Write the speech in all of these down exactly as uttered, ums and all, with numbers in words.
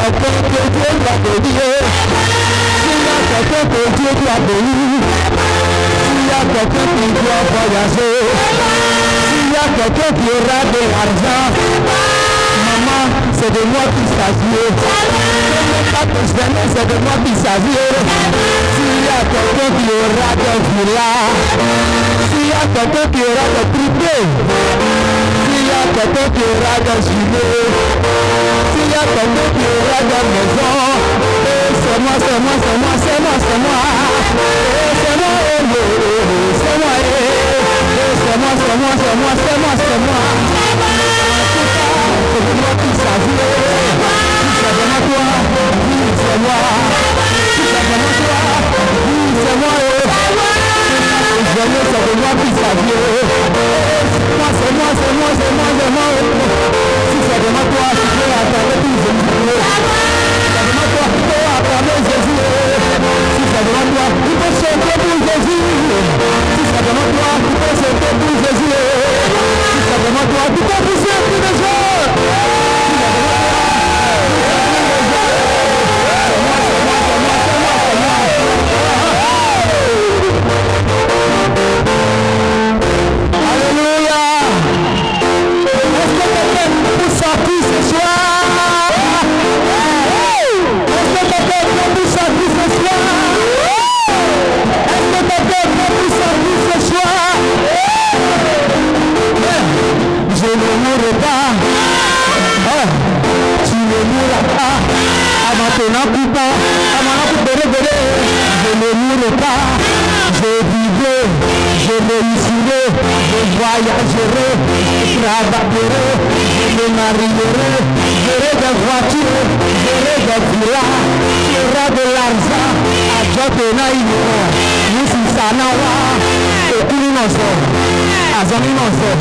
quelqu'un que Dieu doit bénir, s'il y a quelqu'un que Dieu doit bénir, s'il y a quelqu'un qui doit voyager, s'il y a quelqu'un qui aura de l'argent, maman, c'est de moi qu'il s'agit. C'est de moi qu'il s'agit. S'il y a quelqu'un qui aura des villas, s'il y a quelqu'un qui aura des tripés, s'il y a quelqu'un qui aura des gilets, s'il y a quelqu'un qui aura des maisons, c'est moi, c'est moi, c'est moi, c'est moi, c'est moi. C'est moi, c'est moi, c'est moi, c'est moi, c'est moi, c'est moi, c'est moi, c'est moi. C'est de moi qu'il s'agit. C'est vraiment toi, oui, c'est moi. C'est vraiment toi, oui, c'est moi. C'est de moi qu'il s'agit. Moi, c'est moi, c'est moi, c'est moi, c'est moi. Si c'est vraiment toi, tu peux attendre tout Jésus. C'est vraiment toi, tu peux attendre Jésus. Si c'est vraiment toi, tu peux chanter pour Jésus. Si c'est vraiment toi, tu peux chanter pour Jésus. Si c'est vraiment toi, tu peux pousser tous les jours. Maintenant, plus tard, maintenant, plus tard, je ne mourrai pas, je vivrai, je réussirai, je voyagerai, je travaillerai, je me marierai, j'aurai des voitures, j'aurai des villas, j'aurai de l'argent, à Jotena Ino, nous sommes Sanawa, et tout le monde sort, à Zami non sort.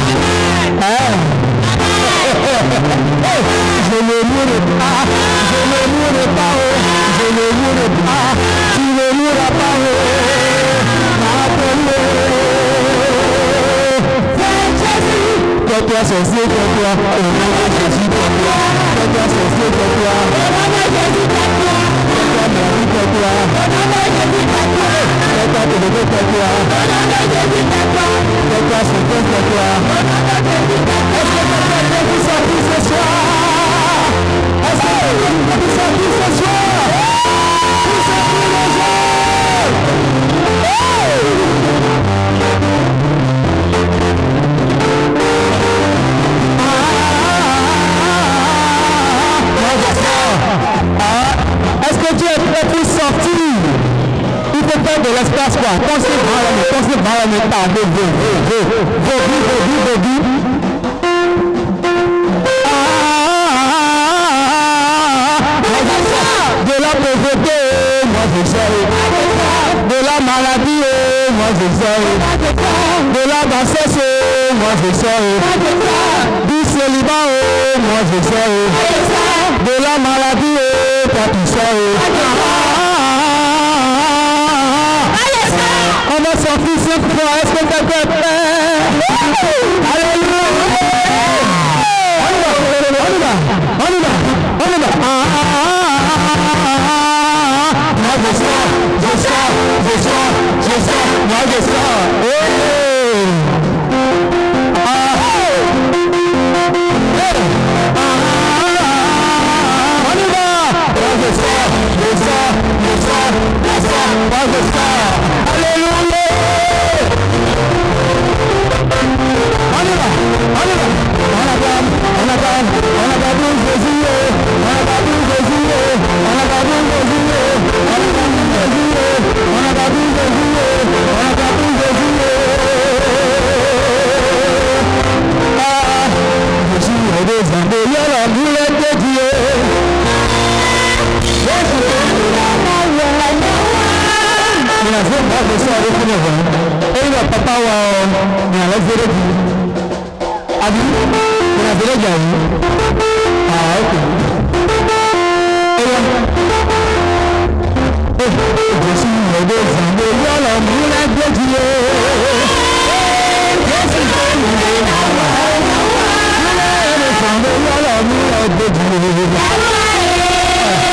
Je ne mourrai pas, je ne mourrai pas, je ne mourrai pas, tu ne mourras pas, appelle-le. C'est Jésus. Toi, c'est Jésus, toi, au nom de Jésus, toi, toi, c'est Jésus, toi, au nom de Jésus, toi, toi, Marie, toi, au nom de Jésus, toi, toi, Bébé, toi, au nom de Jésus, toi, toi, c'est Jésus, toi, au nom de Jésus, toi. Est-ce que tu peux vous sortir ce soir? Est-ce que tu peux vous sortir ce soir? Vous sortir le jour. Est-ce que tu es prêt pour sortir? Il faut faire de l'espace quoi? Pensez mal, pensez mal, mais pas de vous, vous, vous, vous, vous, vous. De la pauvreté, moi je sais. De la maladie, moi je sais. De la bassesse, moi je sais. Du célibat, moi je sais. De la maladie, toi tu sais. On va sortir cette fois, est-ce que tu es prêt? Alléluia! On y va, on y va, on y va, on y va. Moi je sors, je sors, je sors, je sors, moi je sors. Hey. Ah. Hey. Ah. On y va. Moi je sors, je sors, je sors, je sors, moi je sors. Alléluia. On y va, on y va. On acclame, on acclame, on acclame Jésus, on acclame Jésus, on acclame Jésus, on acclame Jésus, on acclame Jésus, on acclame Jésus. Ah, Jésus est descendu, il y a la boulette de Dieu. Jésus est descendu, il a fait pas de ça avec une voix. Et il va papa ou il a laissé le Dieu. Abi, il a fait le Dieu. Ah, ok. Et là, Jésus est descendu, il y a la boulette de Dieu. Jésus est descendu, il y a la boulette de Dieu.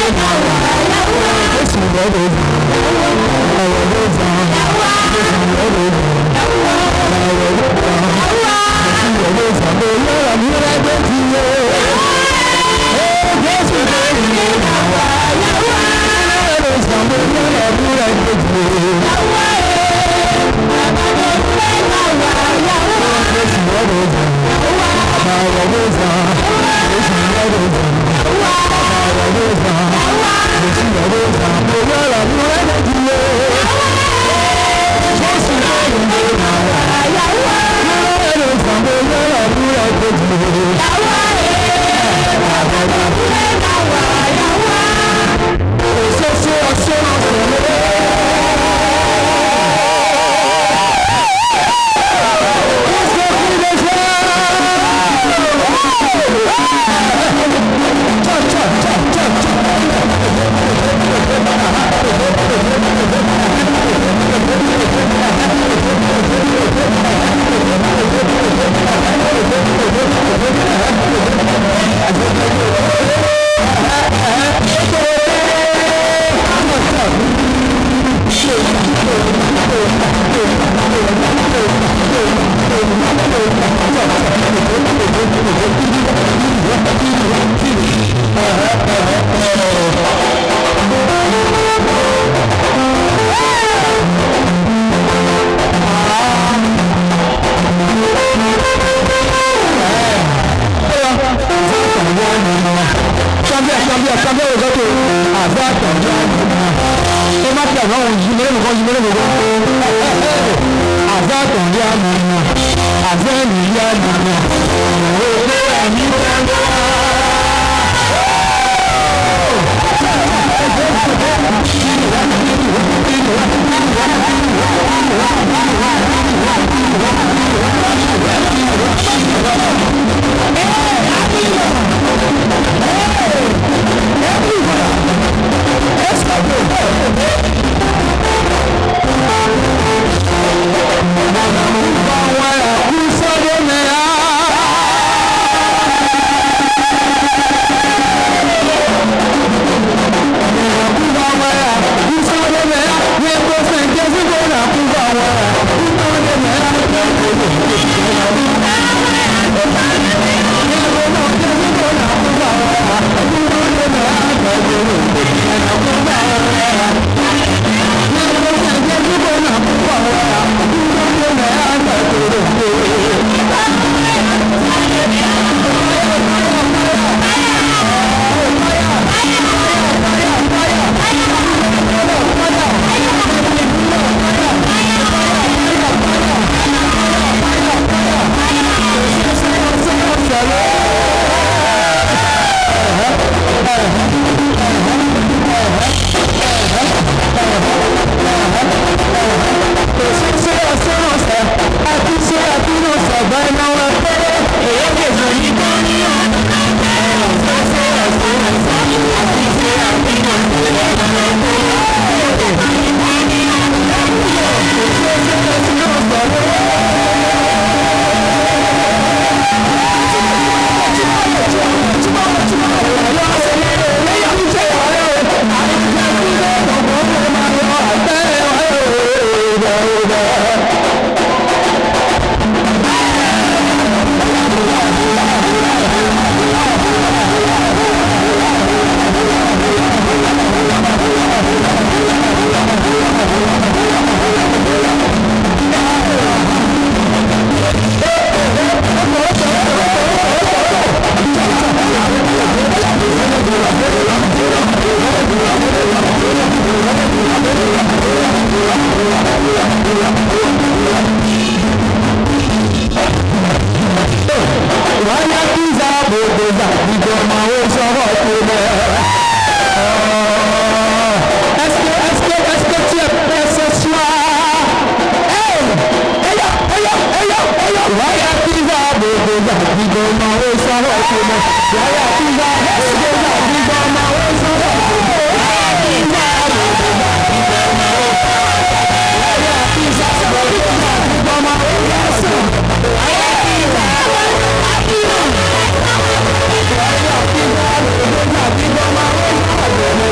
Yes,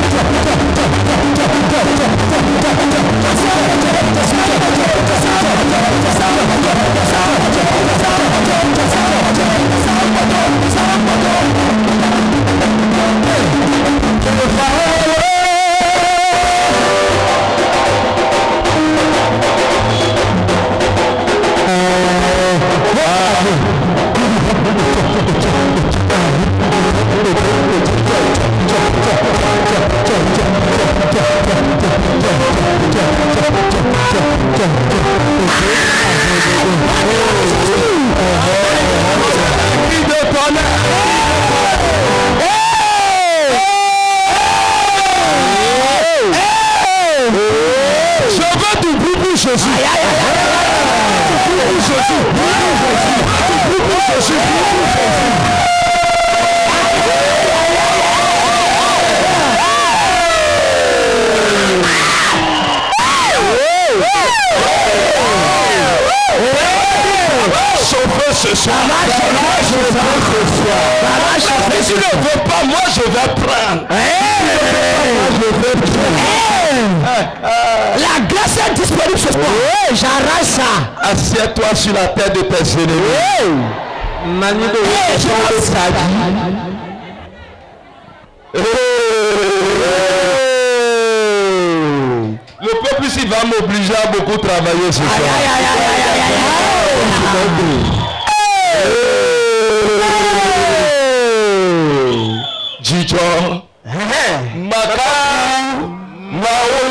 Ce soir, mais si tu ne veux pas, moi je vais prendre. La grâce est disponible ce soir. Oui, j'arrache ça. Assieds-toi sur la tête de tes ennemis. Mani de le peuple ici va m'obliger à beaucoup travailler ce soir. Jijo, Maka, Maou,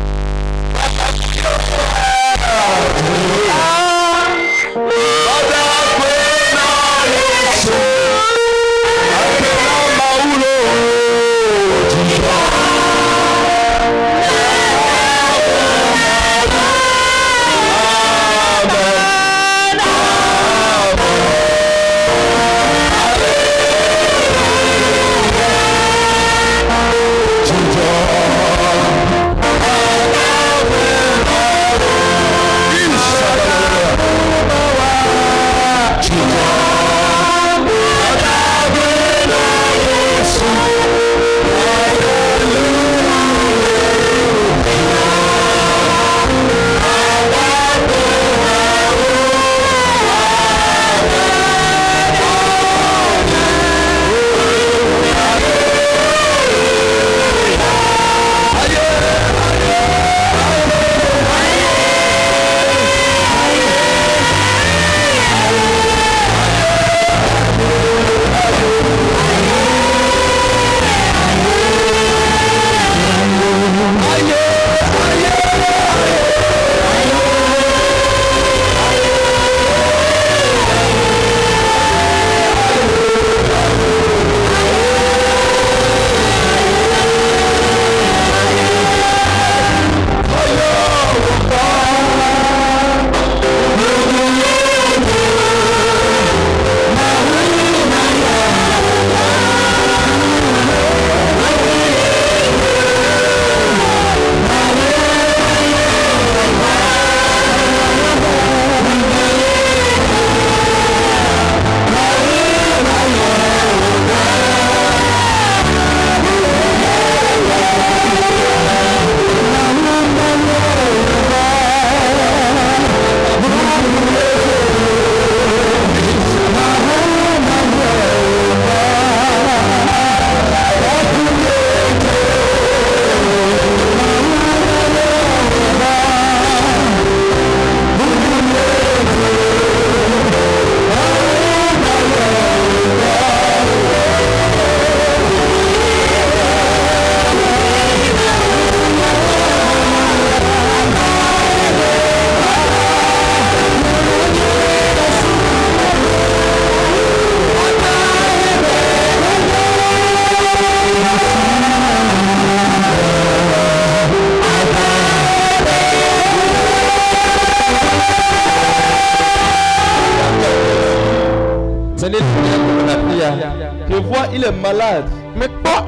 Je vois, il est malade. Mais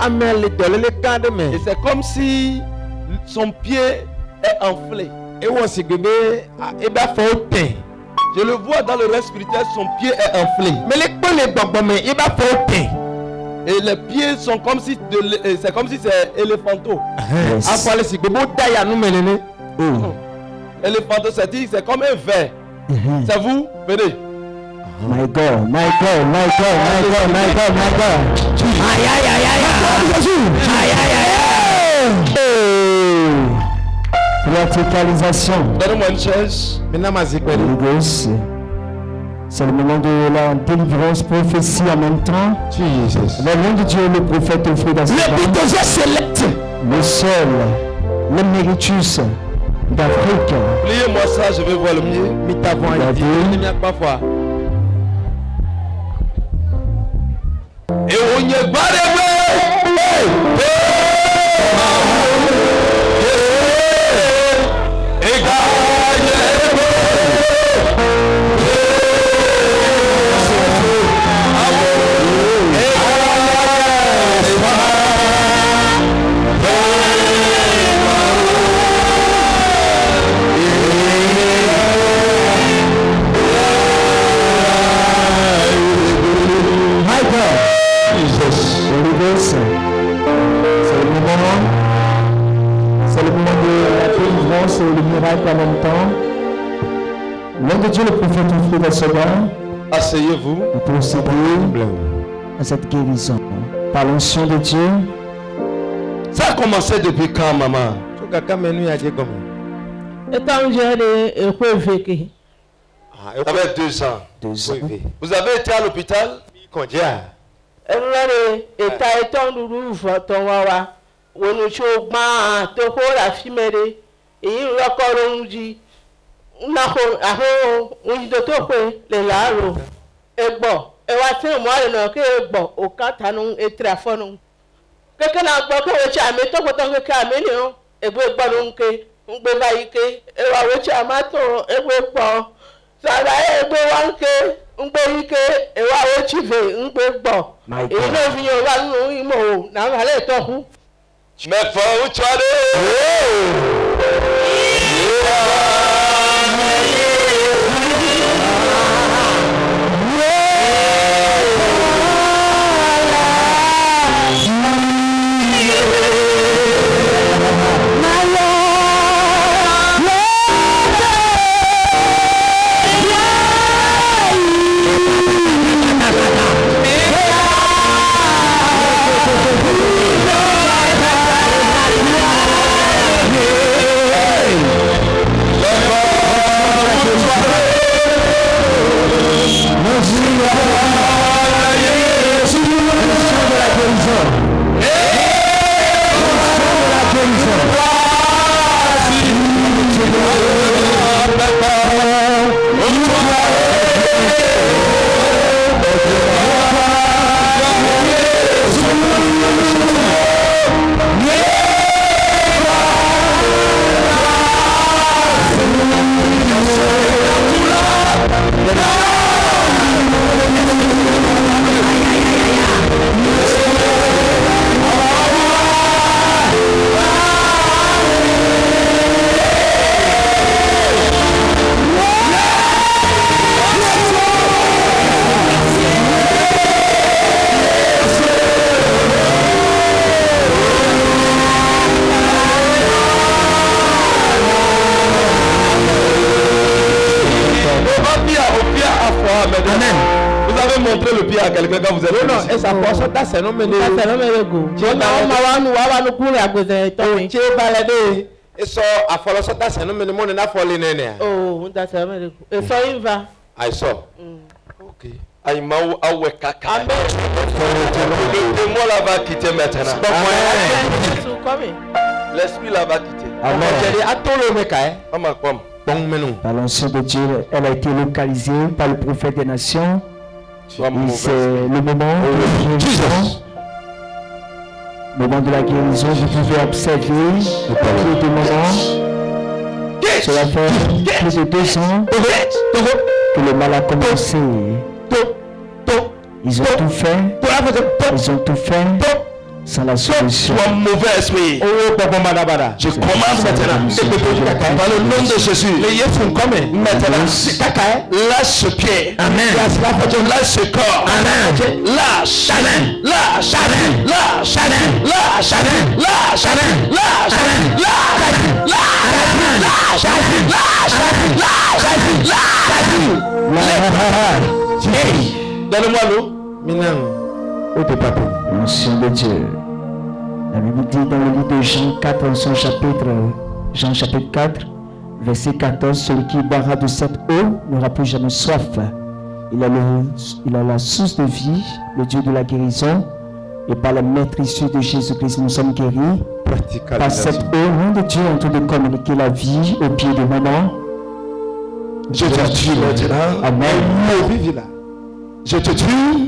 Et c'est comme si son pied est enflé. Je le vois dans le reste spirituel, son pied est enflé. Mais les il va Et les pieds sont comme si de l'é- euh, c'est comme si c'est éléphanto. Yes. Après, c'est que beau taille à nous mener. Oh. Éléphanto, c'est dit, c'est comme un verre. Mhm. C'est vous, venez. My God, my God, my God, my God, my God, my God. Aïe, aïe, aïe, aïe, aïe. Aïe, aïe, aïe, aïe. Verticalisation. Donnez-moi une chaise. Maintenant, ma zik, venez. Holy Ghost. C'est le moment de la délivrance, prophétie en même temps. Jesus. Le nom de Dieu, le prophète offrit dans ce moment. Le seul, l'éméritus d'Afrique. Pliez-moi ça, je vais voir le pied. Mais ta voix, il dit, il n'y a pas foi. Et on y est pas C'est le moment, c'est le moment de la délivrance et le miracle en même temps. L'homme de Dieu, le prophète offrit dans ce moment. Asseyez-vous. Vous procédez à cette guérison par l'onction de Dieu. Ça a commencé depuis quand, maman? Étant jeune et réveillé. Ça fait deux ans. Deux ans. Vous avez été à l'hôpital? Everybody, état étant nous votons wawa. On nous choque ma, te la fimere. Et il record on dit. On a on on dit de toi les laro. Et bon, et voici moi le nom que bon au catanon et trafonon. Quelqu'un a bloqué le chamé, toi autant que caméléon. Et vous ballon que on peut vaïquer. Et va le chamato et vous bon. Ça va et vous wanke. Un peu que et wa ochive un peu bon et no vient wa no imo na vale to hu me fa o chale Le pied à quelqu'un quand vous êtes non et ça force ça c'est non mais ça c'est non mais go tu na o ma wa nu wa wa nu kure agbese to mi che balade e so afolo so ta se no me mo na fole ne ne oh that c'est non go e so inva I saw OK ai mau awe kaka amen le moi là va quitter maintenant l'esprit là va quitter amen j'ai dit à tout le mec hein on m'a comme bon menou par l'onction de Dieu, elle a été localisée par le prophète des nations. Et c'est le moment de la guérison. Le moment de la guérison, vous pouvez observer depuis deux moments. Cela fait plus de deux ans que le mal a commencé. Ils ont tout fait. Ils ont tout fait sans la solution. Toi, mauvais esprit. Je commande maintenant, par le nom de Jésus, maintenant, lâche ce pied, lâche ce corps, lâche, lâche, lâche, lâche, lâche, lâche, lâche, donne-moi l'eau. L'onction de Dieu. La Bible dit dans le livre de Jean quatre, en son chapitre, Jean chapitre quatre, verset quatorze, celui qui boira de cette eau n'aura plus jamais soif. Il a, le, il a la source de vie, le Dieu de la guérison, et par la maître issue de Jésus-Christ, nous sommes guéris. Par cette eau, nom de Dieu en train de communiquer la vie au pied de maman. Je te tue maintenant. Amen. Je te tue.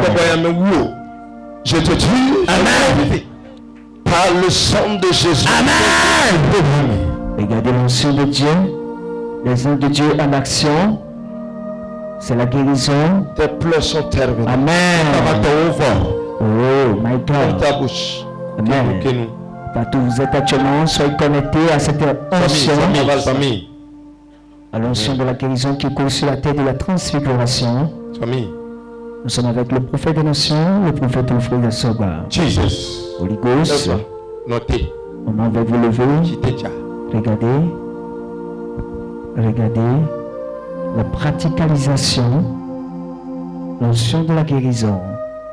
Je te tue. Amen. Par le sang de Jésus. Amen. Regardez l'onction de Dieu. Les anges de Dieu en action. C'est la guérison. Tes pleurs sont terminés. Amen. Oh my God. Ta bouche. Amen. Partout où vous êtes actuellement, soyez connectés à cette onction. À l'onction de la guérison qui coule sur la tête de la transfiguration. Nous sommes avec le prophète des nations, le prophète Alfred de Soba. Jesus. Holy Ghost. Notez. On va vous lever. Regardez. Regardez. La praticalisation. L'onction de la guérison.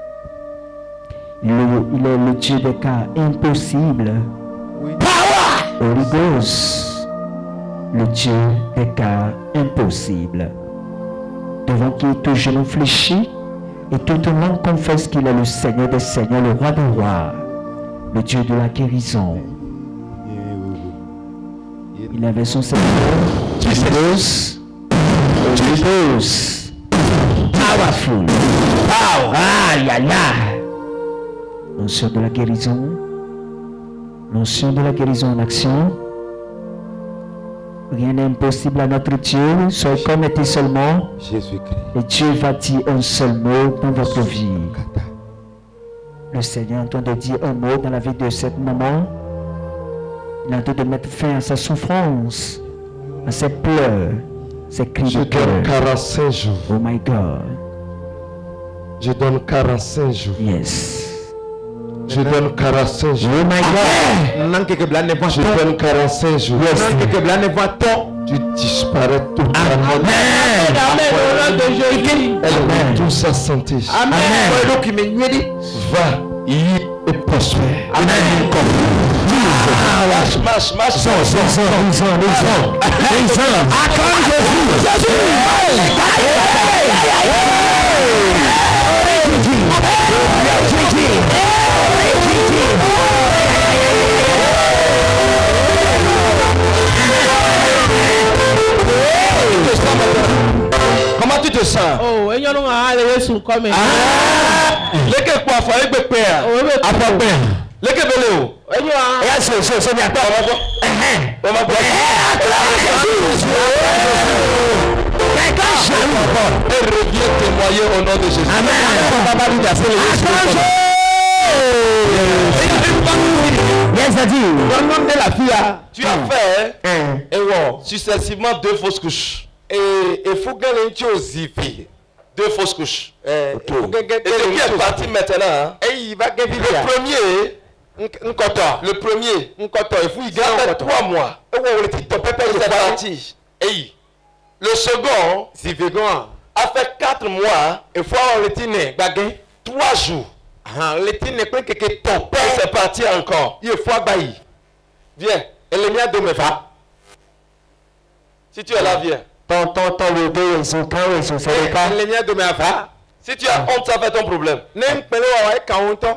Il est, il est le Dieu des cas impossibles. Power. Holy Ghost. Le Dieu des cas impossibles. Devant qui tout genou fléchit et tout monde confesse qu'il est le Seigneur des Seigneurs, le Roi des Rois, le Dieu de la guérison. Il avait son Seigneur, Jesus, Jesus, powerful, power, aïe aïe aïe. L'onction de la guérison, l'onction de la guérison en action. Rien n'est impossible à notre Dieu. Soyez connectés seulement. Et Dieu va dire un seul mot dans votre vie. Le Seigneur est en train de dire un mot dans la vie de cette maman. Il est en train de mettre fin à sa souffrance, à ses pleurs, ses cris de cœur. Je donne quarante-cinq jours. Oh my God. Je donne quarante-cinq jours. Yes. Je donne quarante-cinq jours. Oh my God. Je donne quarante-cinq jours. Tu disparais tout. Amen. Amen. Elle tout sa santé. Amen. Va et prospère. Amen. Marche, marche, marche. Son, son, son, son, son, son. Acclame Jésus. Comment tu te sens? Oh, et nous a allé sur comme. Ah, les que quoi faire avec père. Après père. Les que belé. Et nous a. Et c'est c'est c'est bien. On va voir. Et reviens témoigner au nom de Jésus. Amen. Tu as fait et wow, successivement deux fausses couches. Et il faut gagner une chose ici. Deux fausses couches. Et qui est parti maintenant? Le premier, le premier, il a fait trois mois. Il est parti. Et le second, a fait quatre mois. Il faut avoir trois jours. Ton père c'est parti encore. Il faut abailler. Viens. Et le mien de me va. Si tu es là, viens. Ton, ton, ton, le deux, ils sont quand ils sont c'est pas. Le mien de me va. Si tu as honte, ça fait ton problème. Nem pelo wa ka honte.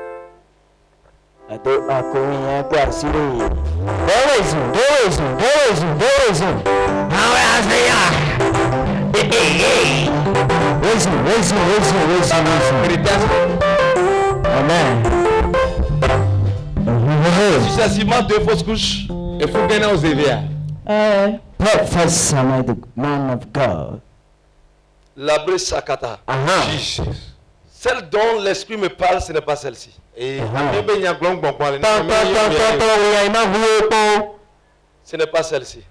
Ado akoyin gba sire. Dorezu, dorezu, dorezu, dorezu. Awe asya. Eh eh eh. Rezu, rezu, rezu, rezu, rezu. Amen. Successivement deux fausses couches. Il faut gagner aux éveils. Eh. Professor, the man of God. La brise sakata. Aha. Celle dont l'esprit me parle, ce n'est pas celle-ci. Et ce n'est pas celle-ci.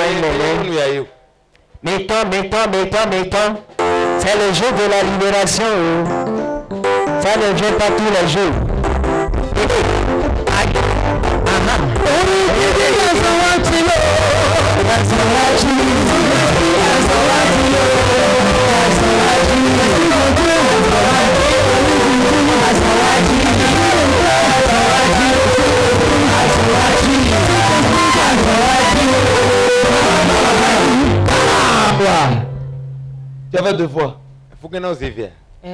Mettons, mettons, mettons, mettons. C'est le jour de la libération. Ça ne vient pas tous les jours. Tu avais deux voix. Il faut que nous y viens.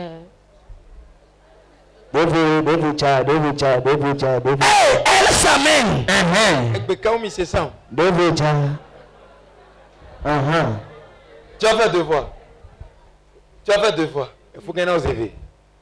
Devu, devu cha, devu cha, devu cha, devu. Hey, elle s'amène. Devu cha. Tu as fait deux voix. Tu as fait deux voix. Il faut que nous y viens.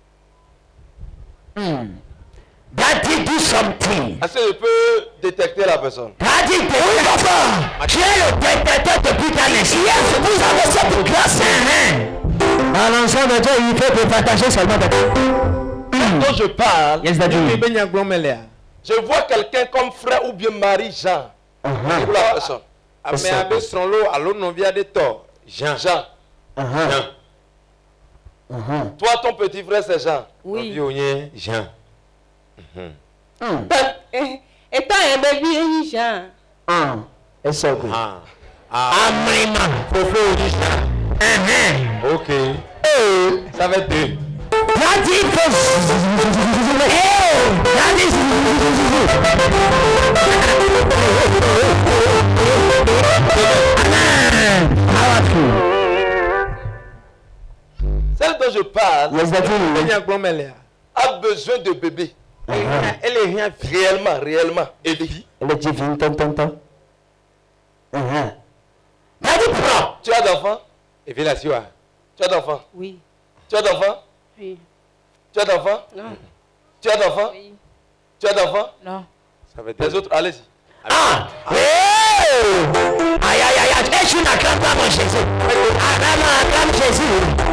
Daddy, do something. Est-ce que je peux détecter la personne? Daddy, oui, papa. Tu es le détecteur depuis ta naissance. Yes, vous avez cette grâce. Dans l'ensemble de Dieu, il faut te partager seulement de Quand je parle, yes, Daddy. Je vois quelqu'un comme frère ou bien mari Jean. Uh-huh. Pour la personne. Mais avec son lot, alors non vient de tort. Jean. Jean. Uh-huh. Jean. Uh-huh. Toi, ton petit frère, c'est Jean. Oui. Jean. Uh-huh. Et toi, un bébé, Jean. Ah, et ça, oui. Ah. Ah, maman. Faut faire Jean. Uh-huh. Ok. Ça va être deux. Daddy, hey, Daddy. Celle dont je parle Yes, Daddy. a besoin de bébé. Uh-huh. Elle est rien réellement, réellement. Et puis, Elle est divine, ton, ton, ton. Uh-huh. Daddy, prends. tu as d'enfants? Et puis là, tu vois. Tu as d'enfants? Oui. Tu as d'enfants? Oui. Tu as d'enfants? Non. Tu as d'enfants? Oui. Tu as d'enfants? Non. Ça va être Les autres, allez-y. Ah! Hey! Aïe, aïe, aïe, aïe. Et tu n'acclames pas mon Jésus. Acclame, acclame Jésus.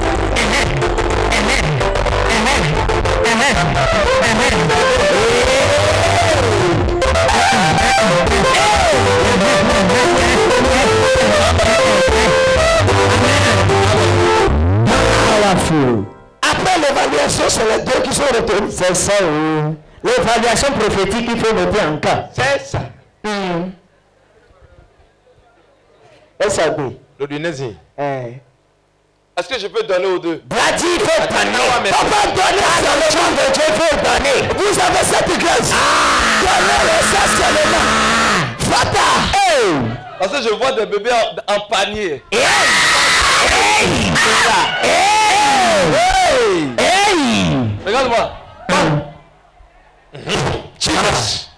Après l'évaluation, c'est les deux qui sont retenus. C'est ça, oui. L'évaluation prophétique, il faut noter en cas. C'est ça. Hum. Et ça, oui. Le Dunési. Eh. Est-ce que je peux donner aux deux? Brady, il faut donner. Papa, donnez dans le nom de Dieu, il faut donner. Vous avez cette grâce. Ah. Donnez-le ça seulement. Fata. Hey. Parce que je vois des bébés en, en panier. Hey. Hey. Hey. Hey. Regarde-moi. Jesus.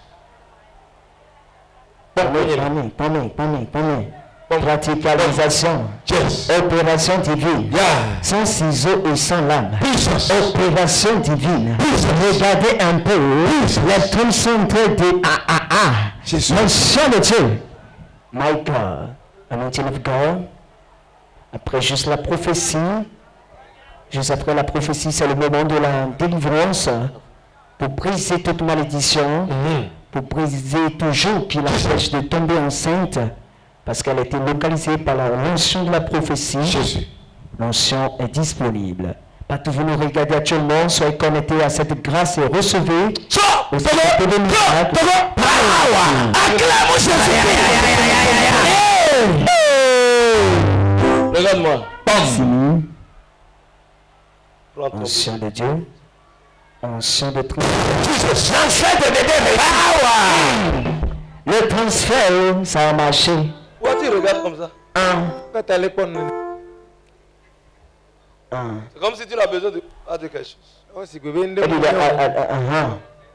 Prenez, prenez, prenez, prenez. Praticalisation. Yes. Opération divine. Yeah. Sans ciseaux et sans lame. Jesus. Opération divine. Jesus. Regardez un peu. Jesus. Les trucs sont en train de ah ah ah. Jesus. Le chien de Dieu. My God. Anointing of God. Après juste la prophétie. Juste après la prophétie, c'est le moment de la délivrance. Pour briser toute malédiction. Mm-hmm. Pour briser tout jour qui l'empêche de tomber enceinte. Parce qu'elle a été localisée par la l'onction de la prophétie. Jésus. L'onction est disponible. Partout vous nous regardez actuellement, soyez connectés à cette grâce et recevez. Regarde-moi. Fini. Prends ton Onction de Dieu. Onction de transfert. Transfert de bébé. Le transfert, ça a marché. Pourquoi tu regardes comme ça? Un. Quand tu as l'école, Un. C'est comme si tu as besoin de, de quelque chose. oh, c'est que ben de Et puis, ah, ah, ah, ah.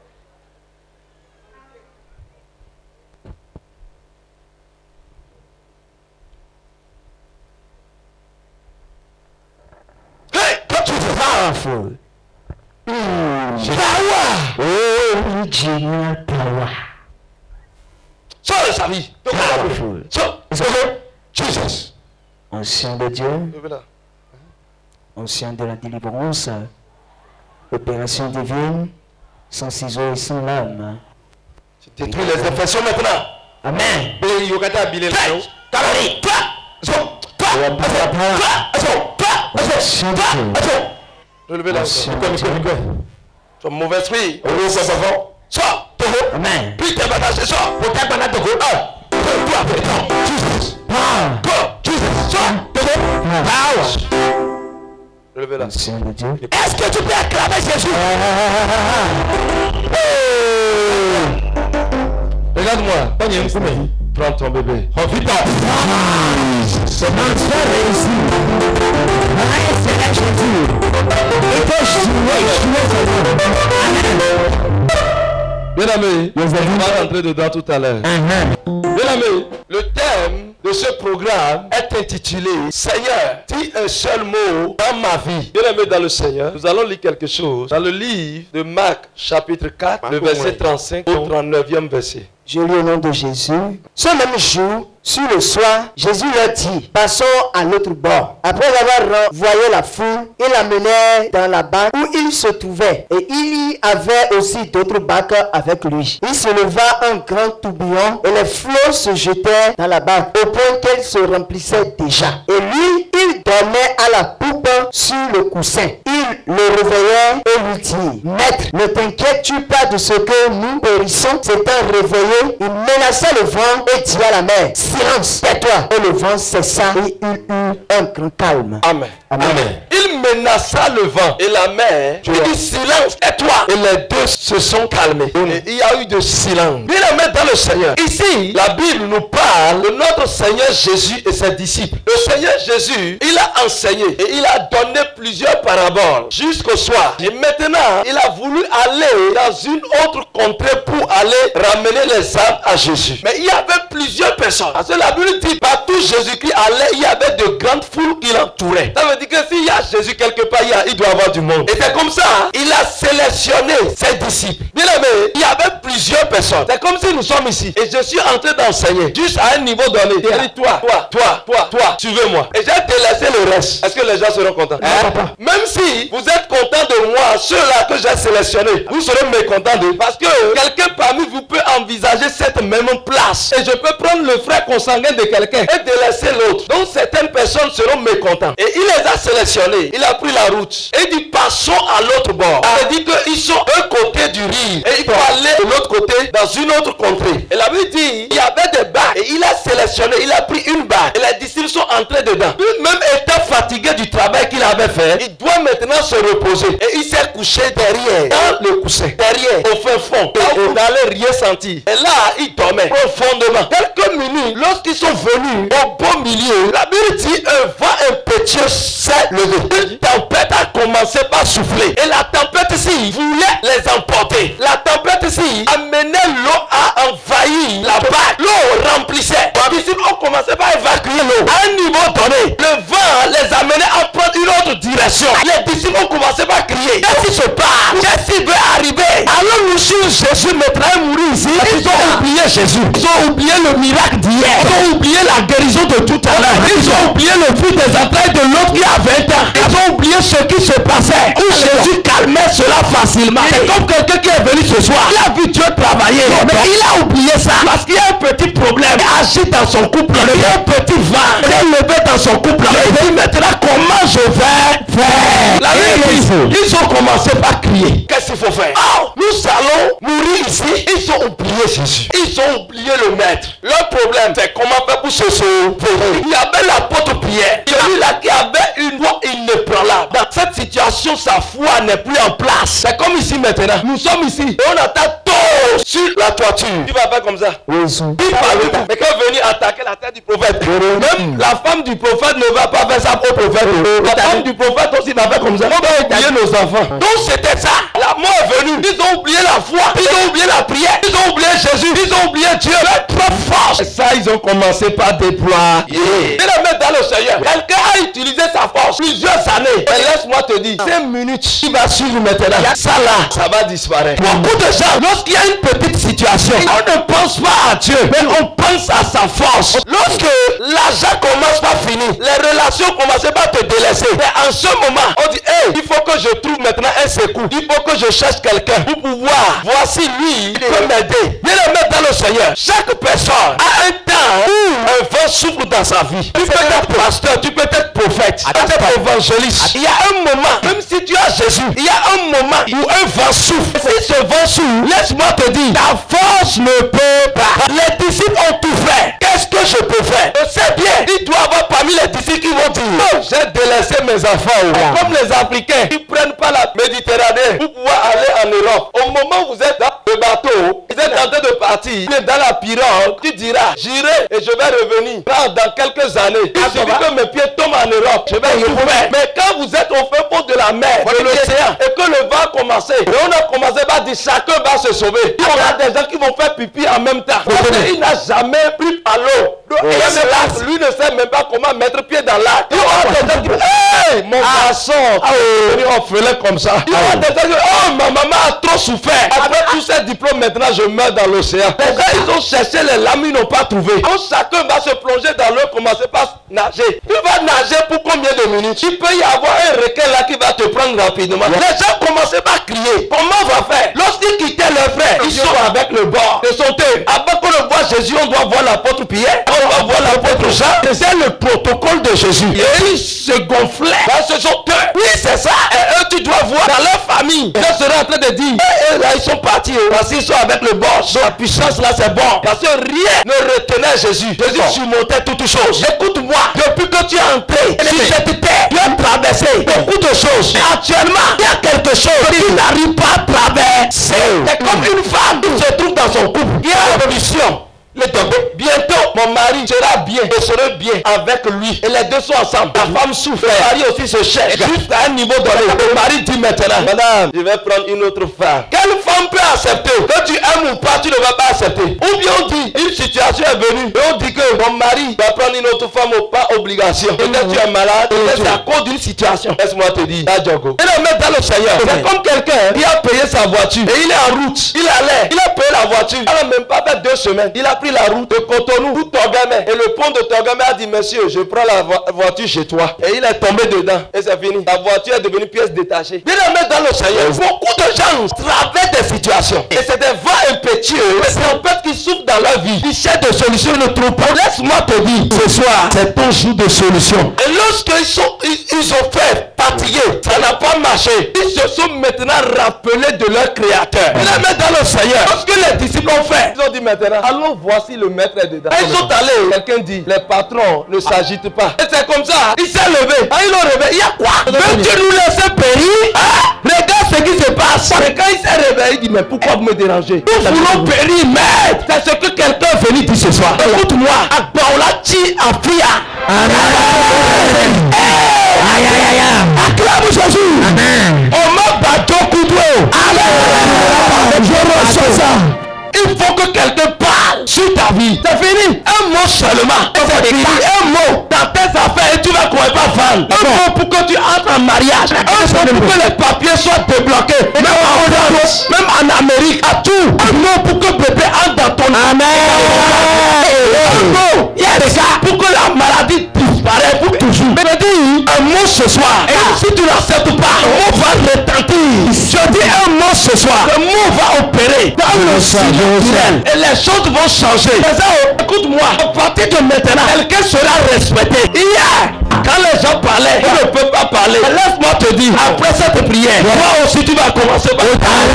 Hey! Powerful. Mm. Power. Oh, Virginia power. Sors de sa vie. Powerful. Sors. Jesus. Ancien de Dieu. Levez-la. Ancien de la délivrance. Opération divine. Sans ciseaux et sans lame. Tu détruis les infections maintenant. Amen. Relevez la main. Tu es mauvais esprit. Sors. Amen. Puis t'es battu. Sors. Pour t'es battu. Un, deux, trois. Jesus. Go. Jesus. Sors. Power. Relevez la main. Est-ce que tu peux acclamer Jésus? Regarde-moi. Prends ton bébé. Oh putain. Ce transfert réussi. C'est là Jésus. Et que je Bien aimé, on va rentrer dedans tout à l'heure. Bien aimé, le thème de ce programme est intitulé Seigneur, dis un seul mot dans ma vie. Bien aimé dans le Seigneur, nous allons lire quelque chose dans le livre de Marc chapitre quatre, le verset trente-cinq au trente-neuvième verset. Je lis au nom de Jésus. Ce même jour, sur le soir, Jésus leur dit, passons à l'autre bord. Après avoir renvoyé la foule, il l'amenait dans la barque où il se trouvait. Et il y avait aussi d'autres barques avec lui. Il se leva un grand tourbillon et les flots se jetaient dans la barque au point qu'elle se remplissait déjà. Et lui, il dormait à la poupe sur le coussin. Il le réveillait et lui dit, Maître, ne t'inquiètes-tu pas de ce que nous périssons? S'étant réveillé, il menaça le vent et dit à la mer, silence, tais-toi. Et le vent cessa et il eut un grand calme. Amen. Amen. Amen. Il menaça le vent et la mer. Il dit silence, tais-toi. Et les deux se sont calmés. Et il y a eu de silence. Bien aimé dans le Seigneur. Ici, la Bible nous parle de notre Seigneur Jésus et ses disciples. Le Seigneur Jésus, il a enseigné et il a donné plusieurs paraboles jusqu'au soir. Et maintenant, il a voulu aller dans une autre contrée pour aller ramener les âmes à Jésus. Mais il y avait plusieurs personnes. Parce que la Bible dit, partout Jésus-Christ allait, il y avait de grandes foules qui l'entouraient. Ça veut dire que s'il y a Jésus quelque part, il, y a, il doit y avoir du monde. Et c'est comme ça, hein, il a sélectionné ses disciples. Bien aimé, il y avait plusieurs personnes. C'est comme si nous sommes ici. Et je suis en train d'enseigner, juste à un niveau donné. Il dit, toi, toi, toi, toi, toi, suivez-moi. Et j'ai délaissé le reste. Est-ce que les gens seront contents? Hein? Même si vous êtes contents de moi, ceux-là que j'ai sélectionnés, vous serez mécontents de. Parce que quelqu'un parmi vous peut envisager cette même place. Et je peux prendre le frère consanguin de quelqu'un et délaisser l'autre. Donc certaines personnes seront mécontentes. Et il les a sélectionnés. Il a pris la route. Et il dit passons à l'autre bord. Il dit qu'ils sont d'un côté du riz. Et il faut aller de l'autre côté dans une autre contrée. Et la Bible dit il y avait des barques. Et il a sélectionné. Il a pris une barque. Et les disciples sont entrés dedans. Lui-même étant fatigué du travail qu'il avait fait, il doit maintenant se reposer. Et il s'est couché derrière. Dans le coussin. Derrière. Au fin fond. Et vous n'allez rien sentir. Et là, il dormait profondément. Quelques minutes, lorsqu'ils sont venus au beau milieu, la Bible dit un vent impétueux s'est levé. Une tempête a commencé par souffler. Et la tempête ici voulait les emporter. La tempête ici amenait l'eau à envahir la barque. L'eau remplissait. Les disciples ont commencé par évacuer l'eau. À un niveau donné, le vent les amenait à prendre une autre direction. Les disciples ont commencé par crier. Qu'est-ce qui se passe? Qu'est-ce qui veut arriver? Alors nous sur Jésus maintenant mourir ici. Ils ont oublié Jésus. Ils ont oublié le miracle d'hier. Ils ont oublié la guérison de tout à l'heure. Ils ont oublié le fruit des entrailles de l'autre qui a vingt ans. Ils ont oublié ce qui se passait. Où Jésus calmait cela facilement. C'est comme quelqu'un qui est venu ce soir. Il a vu Dieu travailler. Mais il a oublié ça. Parce qu'il y a un petit problème. Il agit dans son couple. Il y a un petit vent. Il est levé dans son couple. Il dit maintenant comment je vais faire. La Bible dit, ils ont commencé par crier. Qu'est-ce qu'il faut faire? Oh, nous allons mourir ici. Ils ont oublié Jésus. Ils ont oublié le maître. Leur problème, c'est comment faire pour se sauver. Il y avait l'apôtre Pierre. Celui-là qui avait une voix inébranlable. Dans cette situation, sa foi n'est plus en place. C'est comme ici maintenant. Nous sommes ici. Et on attend tout sur la toiture. Tu vas faire comme ça. Oui, il parle. Mais quand venir attaquer la tête du prophète, même la femme du prophète ne va pas faire ça au prophète. La femme du prophète aussi va faire comme ça. On va oublier nos enfants. Donc c'était ça. La mort est venue. Ils ont oublié la foi. Ils ont oublié la prière. Ils ont oublié Jésus, ils ont oublié Dieu, leur propre force. Et ça, ils ont commencé par déployer. Et le mettre dans le Seigneur. Quelqu'un a utilisé sa force plusieurs années. Et laisse-moi te dire, cinq minutes, il va suivre maintenant. Ça là, ça va disparaître. Beaucoup de gens, lorsqu'il y a une petite situation, on ne pense pas à Dieu, mais on pense à sa force. Lorsque l'argent commence par finir, les relations commencent par te délaisser. Mais en ce moment, on dit, hey, il faut que je trouve maintenant un secours. Il faut que je cherche quelqu'un pour pouvoir. Voici lui, il peut m'aider. Viens le mettre dans le Seigneur. Chaque personne a un temps où un vent souffle dans sa vie. Tu peux être pasteur, tu peux être prophète, tu peux être évangéliste. Il y a un moment, même si tu as Jésus, il y a un moment où un vent souffle. Si ce vent souffle, laisse-moi te dire, ta force ne peut pas. Les disciples ont tout fait. Qu'est-ce que je peux faire? Je sais bien, il doit y avoir parmi les disciples qui vont dire, oh, j'ai délaissé mes enfants. Oh. Comme les Africains, ils prennent pas la Méditerranée pour pouvoir aller en Europe. Au moment où vous êtes dans le bateau, vous êtes en train de partir, dans la pirogue, tu diras, j'irai et je vais revenir. Dans, dans quelques années, il suffit que mes pieds tombent en Europe, je vais tout faire. Mais quand vous êtes au fin fond de la mer, de l'océan, et que le vent a commencé, et on a commencé par dire, chacun va se sauver. Il y aura des gens qui vont faire pipi en même temps. Parce qu'il n'a jamais pris à l'eau. Lui ne sait même pas comment mettre pied dans l'arc. Il y aura des gens qui vont, hey, mon garçon, on faisait comme ça. Il y aura des gens qui vont, oh, ma maman a trop souffert. Après tous ces diplômes, maintenant je meurs dans l'océan. Les gens, ils ont cherché les lames, ils n'ont pas trouvé. Donc chacun va se plonger dans l'eau, commencer par nager. Tu vas nager pour combien de minutes? Il peut y avoir un requin là qui va te prendre rapidement. Les gens commençaient par crier. Comment on va faire? Lorsqu'ils quittaient leurs frères, ils sont avec le bord. Ils sont eux. Avant qu'on ne voit Jésus, on doit voir l'apôtre Pierre, on doit voir l'apôtre Jean. C'est le protocole de Jésus. Et ils se gonflaient. Ben, ce sont eux. Oui, c'est ça. Et eux, tu dois voir dans leur famille. Ils seraient en train de dire, et, et là, ils sont partis. Parce qu'ils sont avec le bord. La puissance là, c'est bon. Parce que rien ne retenait Jésus. Jésus surmontait toutes choses. Écoute-moi. Depuis que tu es entré sur cette terre, tu as traversé beaucoup de choses. Mais actuellement, il y a quelque chose que tu n'arrives pas à traverser. C'est comme une femme qui se trouve dans son couple. Il y a une révolution. Le bientôt, mon mari sera bien et sera bien avec lui. Et les deux sont ensemble. La femme souffre. Le mari aussi se cherche. Juste à un niveau donné. Le mari dit maintenant, madame, je vais prendre une autre femme. Quelle femme peut accepter? Que tu aimes ou pas, tu ne vas pas accepter. Ou bien on dit, une situation est venue. Et on dit que mon mari va prendre une autre femme ou pas obligation. Peut-être tu es malade. Peut-être c'est à cause d'une situation. Laisse-moi te dire, là, Djogo. Il le met dans le Seigneur. C'est comme quelqu'un qui a payé sa voiture. Et il est en route. Il allait. Il a payé la voiture. Il n'a même pas fait deux semaines. Il a pris la route de Cotonou pour Torgamé. Et le pont de Torgamé a dit, monsieur, je prends la vo voiture chez toi. Et il est tombé dedans. Et c'est fini. La voiture est devenue pièce détachée. Il le met dans le Seigneur. Beaucoup de gens traversent des situations. Et c'est des vents impétueux. Mais c'est en fait qu'ils souffrent dans leur vie. Ils cherchent des solutions, ils ne trouvent pas. Laisse-moi te dire, ce soir, c'est ton jour de solution. Et lorsqu'ils sont, ils, ils ont fait fatiguer, ça n'a pas marché. Ils se sont maintenant rappelés de leur créateur. Ils le mettent dans le Seigneur. Lorsque les disciples ont fait, ils ont dit maintenant, allons voir si le maître est dedans. Et ils sont allés. Quelqu'un dit, les patrons ne s'agitent pas. Et c'est comme ça. Il s'est levé. Quand ils l'ont réveillé, il y a quoi? Veux-tu nous laisser périr? Hein? Regarde ce qui se passe. Et quand il s'est réveillé, il dit, mais pourquoi vous me dérangez? Nous voulons périr, maître. C'est ce que quelqu'un est venu dire ce soir. Écoute-moi. Akbaoulachi Afia. Aïe aïe aïe aïe. Acclame Jésus. Amen. On m'a battu au coup de l'eau. Amen. Je reçois ça. Il faut que quelqu'un parle sur ta vie. C'est fini. Un mot seulement. C'est fini. Un mot dans tes affaires et tu vas courir pas fan. Un mot pour que tu entres en mariage. Un mot pour que les papiers soient débloqués. Même en France, même en Amérique, à tout. Un mot pour que bébé entre dans ton Amen. Un mot. Yes. Pour que la maladie disparaisse pour toujours. Mais dis un mot ce soir. Et si tu n'acceptes pas, un mot va retentir. Je dis un mot ce soir. Le mot va opérer dans le ciel. Et les choses vont changer. Écoute-moi, à partir de maintenant, quelqu'un sera respecté. Hier, quand les gens parlaient, on ne peut pas parler. Laisse-moi te dire, après cette prière, toi aussi tu vas commencer par...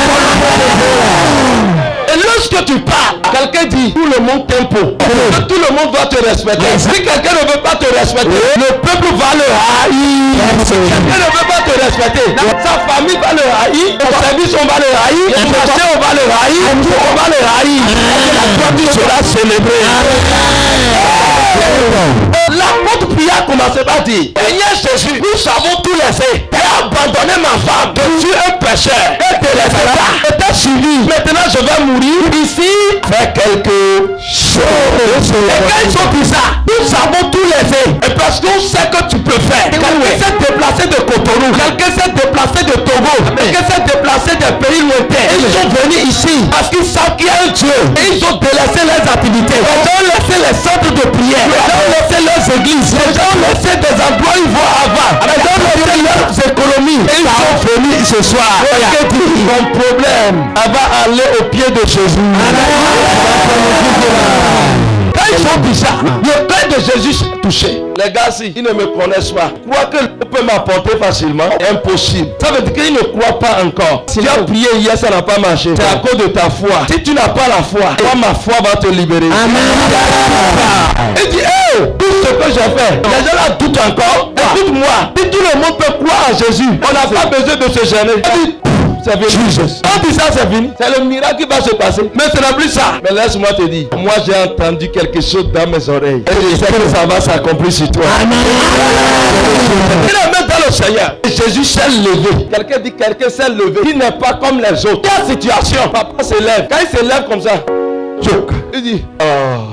Et lorsque tu parles, quelqu'un dit, tout le monde tempo. Que tout le monde va te respecter. Si quelqu'un ne veut pas te respecter, le peuple va le haïr. Quelqu'un ne veut pas te respecter, sa famille va le haïr, ton service on va le haïr, ton marché on va le haïr, on va le haïr. La gloire sera célébrée. L'apôtre Pierre commence commençait pas à dire, Seigneur Jésus, nous avons tout laissé. Tu as abandonné ma femme. Je suis un pécheur. Et te laissé là. Et t'as suivi. Maintenant je vais mourir ici. Fais quelque chose. Et quand ils ont dit ça, nous avons tout laissé. Et parce qu'on sait que tu peux faire. Quelqu'un s'est déplacé de Cotonou. Quelqu'un s'est déplacé de Togo. Quelqu'un s'est déplacé des pays lointains. Et ils sont venus ici parce qu'ils savent qu'il y a un Dieu. Et ils ont délaissé leurs activités. Ils ont laissé les centres de prière. Ils ont laissé leurs églises. Ils ont laissé des endroits où ils vont avant. Ils ont laissé leurs économies. Et ils sont venus ce soir. Mon problème, elle va aller au pied de Jésus. Quand ils ont dit ça, le cœur de Jésus s'est touché. Les gars, si ils ne me connaissent pas, croient que Dieu peut m'apporter facilement, impossible. Ça veut dire qu'ils ne croient pas encore. Si tu as prié hier, ça n'a pas marché. C'est à cause de ta foi. Si tu n'as pas la foi, moi, ma foi va te libérer. Amen. Il dit, hey, tout ce que j'ai fait, les gens là doutent encore. Écoute-moi, si tout le monde peut croire en Jésus, on n'a pas besoin de se gêner. C'est fini. On dit ça, c'est fini. C'est le miracle qui va se passer. Mais ce n'est plus ça. Mais laisse-moi te dire, moi j'ai entendu quelque chose dans mes oreilles. Et je sais que ça va s'accomplir sur toi. Amen. Il est même dans le Seigneur. Et Jésus s'est levé. Quelqu'un dit, quelqu'un s'est levé. Il n'est pas comme les autres. Quelle situation? Papa se lève. Quand il se lève comme ça, il dit, oh.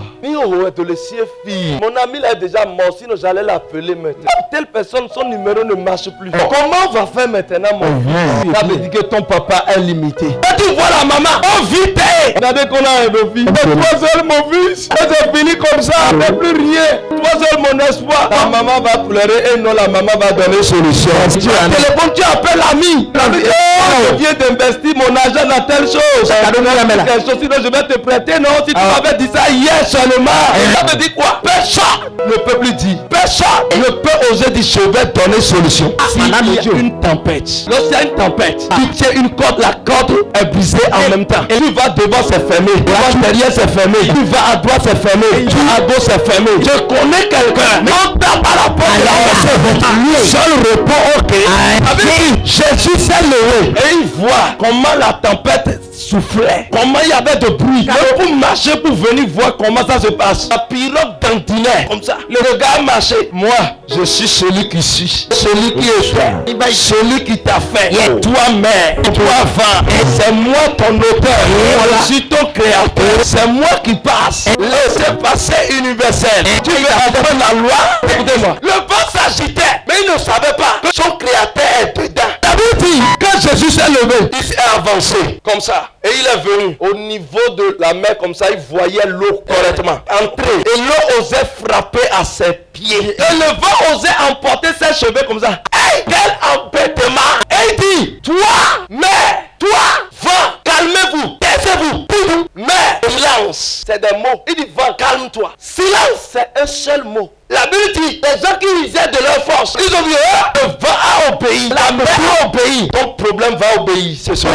Mon ami là est déjà mort, sinon j'allais l'appeler maintenant. Telle personne, son numéro ne marche plus. Comment on va faire maintenant, mon fils? Ça veut dire que ton papa est limité. Et tu vois la maman, oh vite! Regardez qu'on a un fils. Toi seul, mon fils. C'est fini comme ça, il n'y a plus rien. Toi seul, mon espoir. La maman va pleurer et non, la maman va donner solution. Tu as un téléphone, tu appelles l'ami. Je viens d'investir mon argent dans telle chose. Sinon, je vais te prêter. Non, si tu m'avais dit ça hier seulement. Ça veut dire quoi? Personne ne peut plus dire. Personne ne peut oser dire je vais donner solution. S'il y a une tempête, lorsqu'il y a une tempête, tu tiens une corde, la corde est brisée en même temps. Et tu vas devant, c'est fermé. Tu vas derrière, c'est fermé. Tu vas à droite, c'est fermé. Tu vas à gauche, c'est fermé. Je connais quelqu'un. On tape à la porte de la personne. Seul repos, ok. Jésus s'est levé et il voit comment la tempête soufflait. Comment il y avait de bruit. Mais pour marcher, pour venir voir comment ça se passe. La pirogue dandinait comme ça. Le regard marchait. Moi, je suis celui qui suis. Celui qui est toi. Celui qui t'a fait. Et toi, mère. Toi, vent. C'est moi ton auteur. Je suis ton créateur. C'est moi qui passe. Laissez passer universel. Tu veux apprendre la loi? Écoutez-moi. Le vent s'agitait. Mais il ne savait pas que son créateur est dedans. Quand Jésus s'est levé, il s'est avancé comme ça. Et il est venu au niveau de la mer comme ça. Il voyait l'eau correctement entrer. Et l'eau osait frapper à ses pieds. Et le vent osait emporter ses cheveux comme ça. Hey, quel embêtement! Et il dit, toi, mère, toi, vent, calmez-vous, taisez-vous. Mais silence, c'est des mots. Il dit, vent, calme-toi. Silence, c'est un seul mot. La Bible dit, les gens qui usaient de leur force, ils ont dit, oh, le vent a obéi, la mer a obéi. Ton problème va obéir ce soir.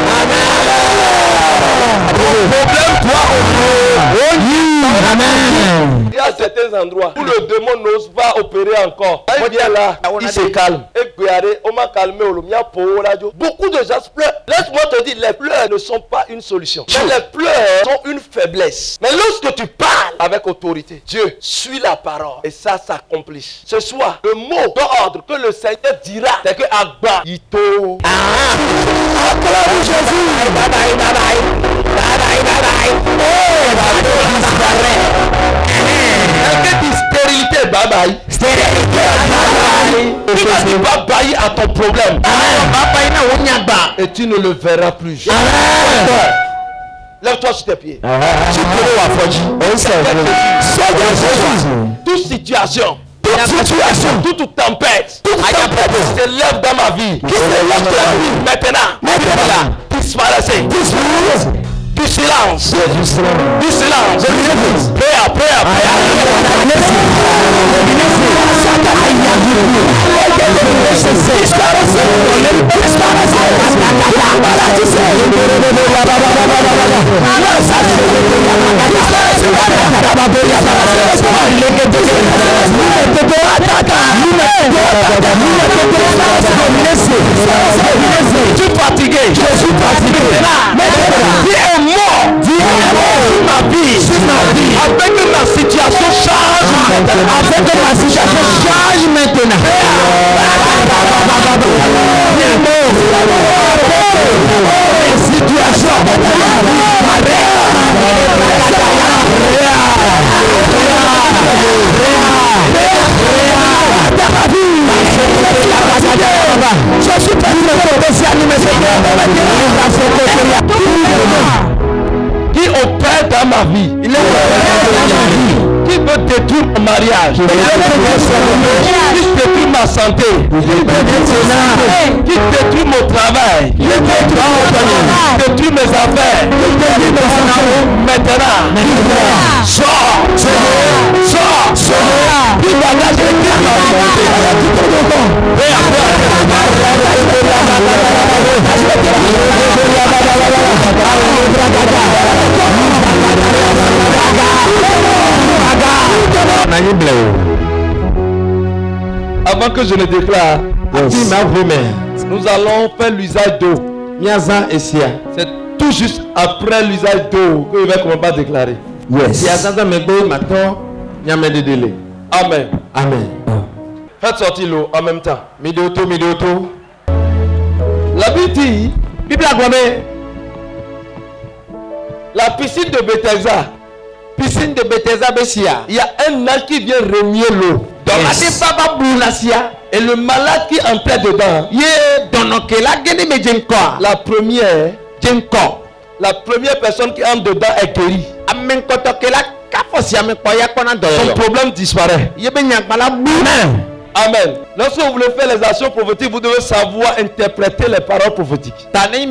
Amen. Ton problème doit obéir. Amen. Il y a certains endroits où le démon n'ose pas opérer encore. Il vient là, il se calme. Et regardez, on m'a calmé. Beaucoup de gens pleurent. Laisse-moi te dire, les pleurs ne sont pas une solution. Mais les pleurs sont une faiblesse. Mais lorsque tu parles avec autorité, Dieu suit la parole. Et ça s'accomplit. Ce soir, le mot d'ordre que le Seigneur dira, c'est que Agba Ito. Ah, acclame Jésus. Bye bye, bye bye. Bye bye, bye bye. Oh, quelqu'un dit stérilité, bye bye. Stérilité, bye bye. Tu vas dire bye bye à ton problème. Et tu ne le verras plus. Lève-toi sur tes pieds. Toute situation, toute situation, toute tempête, toute tempête qui se lève dans ma vie, qui se lève dans ma vie, maintenant, maintenant, disparaissez. Du silence, du silence, prière, prière, je suis fatigué, je suis fatigué. Dieu est mort, Dieu est mort sur ma vie, sur ma vie. Afin que ma situation change maintenant. Afin que ma situation change maintenant. ma vie. Il est ma vie. Qui veut détruire mon mariage? Qui détruit ma santé? Qui détruit mon travail? Qui détruit mes affaires? Maintenant, sors, sors, sors, sors. Qui bagage est avant que je ne déclare, yes. Nous allons faire l'usage d'eau. C'est tout juste après l'usage d'eau que je vais commencer à déclarer. Yes. Amen. Amen. Faites sortir l'eau en même temps. Midioto, midioto. La Bible dit, Bible a la piscine de Bethesda. Piscine de Bethesda Bessia. Il y a un ange qui vient remuer l'eau. Yes. Et le malade qui entrait dedans. La première. La première personne qui entre dedans est guérie. Son problème disparaît. Amen. Amen. Lorsque vous voulez faire les actions prophétiques, vous devez savoir interpréter les paroles prophétiques.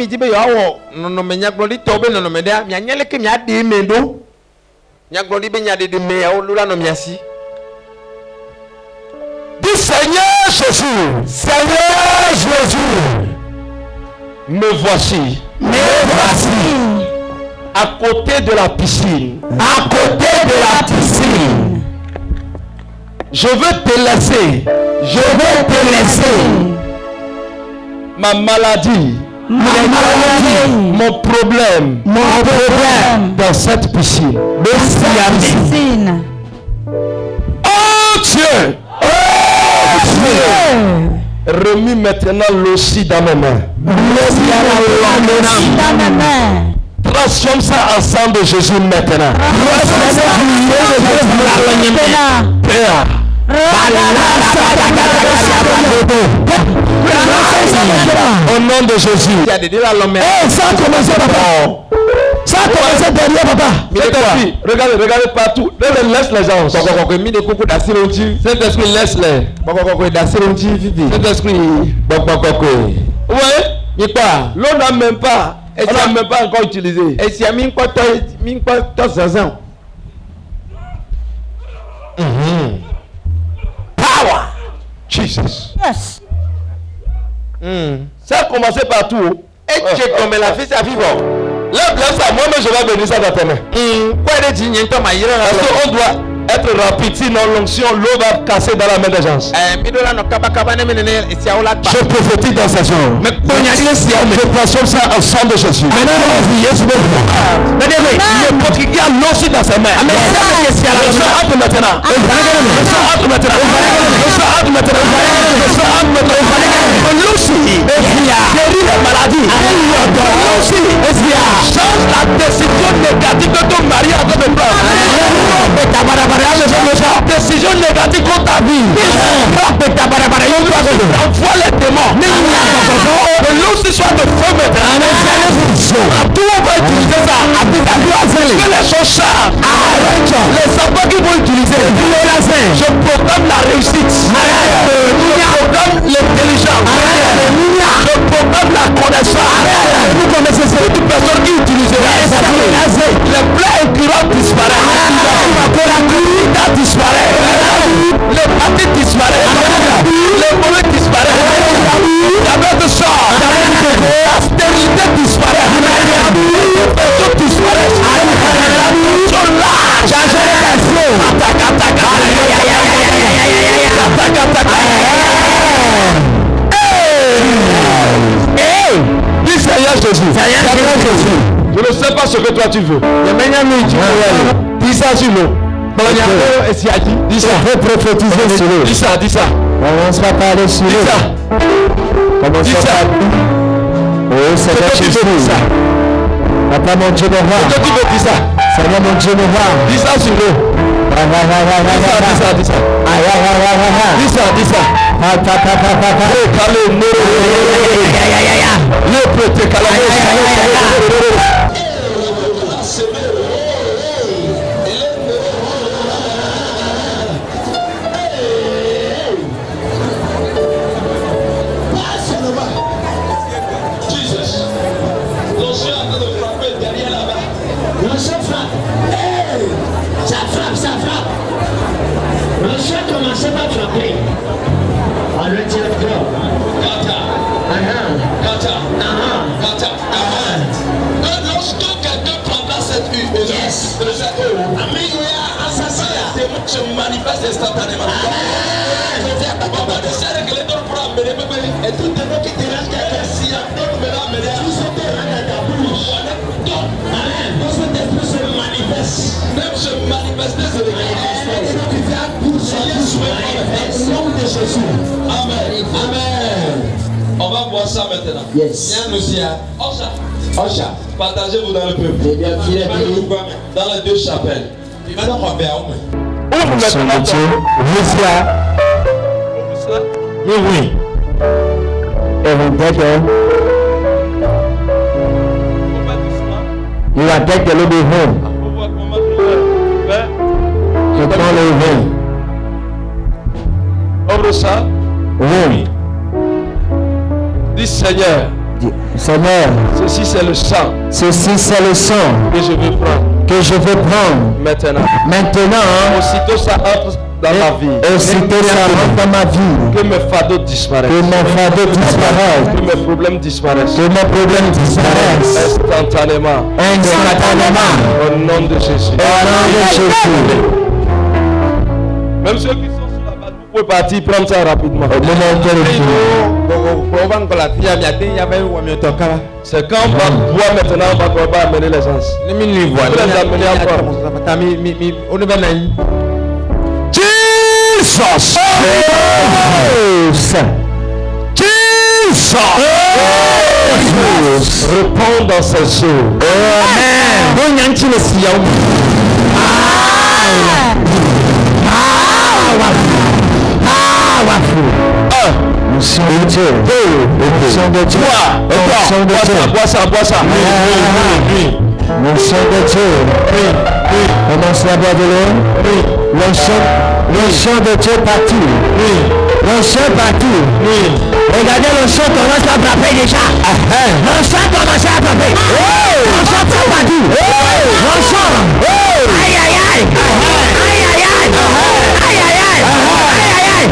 Dis Seigneur Jésus, Seigneur Jésus, me voici, me voici, à côté de la piscine, à côté de la piscine. Je veux te laisser, je veux te laisser ma maladie, ma maladie, mon problème, mon problème dans cette piscine. Piscine. Oh Dieu, oh Dieu, remets maintenant l'ossi dans mes mains. L'ossi dans mes mains. Transforme ça en sang de Jésus maintenant. Père. Au nom de Jésus. Hey, ça a commencé papa. Ça a commencé derrière papa. Regardez, regardez partout. Laisse les gens. Saint-Esprit, laisse-les. Saint-Esprit. Oui. L'eau n'a même pas. Et on n'a même pas encore utilisé. Et si mi quoi toi, mi quoi toi zazan. Power. Jesus. Yes. Mm. Ça a commencé partout. Et tu es comme la fille à vivre. Là, là, ça, moi-même, je vais bénir ça dans tes mains. Quoi est-ce qu'on doit être rapide, sinon l'onction, l'eau va casser dans la main des gens. Je prophétise dans sa chambre. Je transforme ça en sang de Jésus. Le pot qui a l'eau aussi dans ses mains. Le sang entre maintenant. Le sang entre maintenant. Le sang entre maintenant. Le sang entre maintenant. Lucie, guéris les maladies. Lucie, change la décision négative de ton mari avant de prendre. Décision négative contre ta vie. Envoie les démons. Que l'eau soit de feu maintenant. Tout on va utiliser ça. Que les choses changent. Les enfants qui vont utiliser. Je proclame la réussite. Je proclame l'intelligence. Je proclame la connaissance. Vous connaissez toute personne qui utilise les plaies incurants disparaissent. La disparaît. Les parties disparaissent. Les mauvais disparaissent. La bête sort. La stérilité disparaît. Tout disparaît. Sur l'âge. Attaque, attaque, attaque, attaque. Hey! Dis Seigneur Jésus. Seigneur Jésus. Je ne sais pas ce que toi tu veux. Dis ça sur l'eau. Dis ça. Je vais prophétiser sur l'eau. Dis ça, dis ça. Commence pas par aller sur l'eau. Dis ça. Commence pas par. Oh Seigneur Jésus. Papa mon Dieu me voit. Toi tu veux dire ça. Seigneur mon Dieu me voit. Dis ça sur l'eau. Dis ça, dis ça. Dis ça, dis ça. frappe. Hey, ça frappe, ça frappe. Le chat commençait par frapper. On le tient encore. Gata. Ah Gata. Ah Gata. Ah Lorsque quelqu'un prendra cette huile, yes. Amigouya, assassin, se manifeste instantanément. On va essayer de régler notre problème. Et tout le monde qui te reste quelqu'un, si y a d'autres mesdames, tu se te rends à ta bouche. Amen. Dans cet esprit se manifeste. Même se manifester, c'est le et donc il vient pour se au nom de Jésus. Amen. Amen. On va voir ça maintenant. Yes. Viens nous dire. Ocha. Ocha. Partagez-vous dans le peuple. Dans les deux chapelles. Il va donc en faire au moins. Ouvre maintenant ton. Ouvre ça. Oui, oui. Et vous dites que you are take the little home. Je prends le vin. Ouvre ça. Oui. Dis Seigneur. Seigneur. Ceci c'est le sang. Ceci c'est le sang que je veux prendre. Que je veux prendre. Maintenant. Maintenant. Aussitôt ça entre dans ma vie. Aussitôt ça rentre dans ma vie. Que mes fardeaux disparaissent. Que mes fardeaux disparaissent. Que mes problèmes disparaissent. Que mes problèmes disparaissent. Instantanément. Instantanément. Au nom de Jésus. Au nom de Jésus. Même ceux qui sont sur la base, vous pouvez partir prendre ça rapidement. C'est quand on va boire maintenant, on va amener les gens. On va les amener encore. Jesus! Jesus! Jesus! Réponds dans ces eaux. Amen. Unction de Dieu. Unction de Dieu. Unction de Dieu. Bois ça, bois ça. Unction de Dieu. Commence à boire de l'eau. L'unction de Dieu partout. L'unction partout. Regardez l'unction commence à frapper déjà. L'unction commence à frapper. L'unction frappe partout. L'unction. Aïe aïe aïe. Aïe aïe aïe. Aïe aïe aïe. Aïe aïe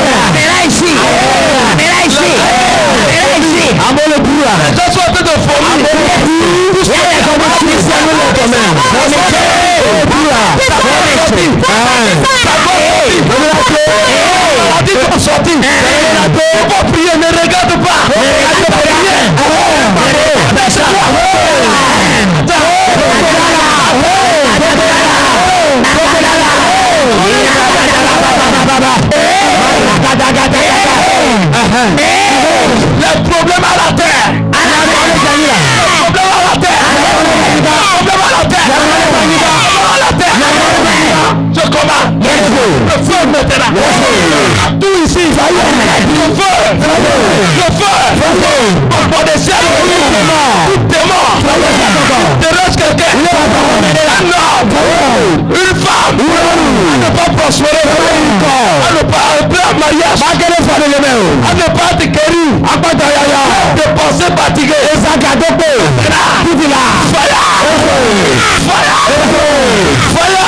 Les gens sont en train de former Le problème à la terre. Le problème à la terre. Le problème à la terre. À la terre. Je commande. Le feu maintenant. Tout ici. Le feu. Le feu. Pour des ciels. Tout démon. De reste quelqu'un. Un homme. Une femme. À ne pas prospérer. À ne pas entrer en mariage. À ne pas te guérir. À de penser fatigué. Et ça garde tout. Tout là. Fire. Fire. Fire.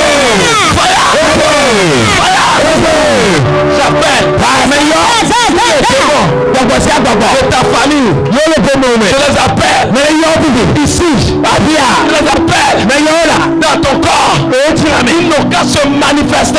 Fire. J'appelle. De ta famille. Je les appelle. Ici. Je les appelle. Dans ton corps. Ils n'ont qu'à se manifester.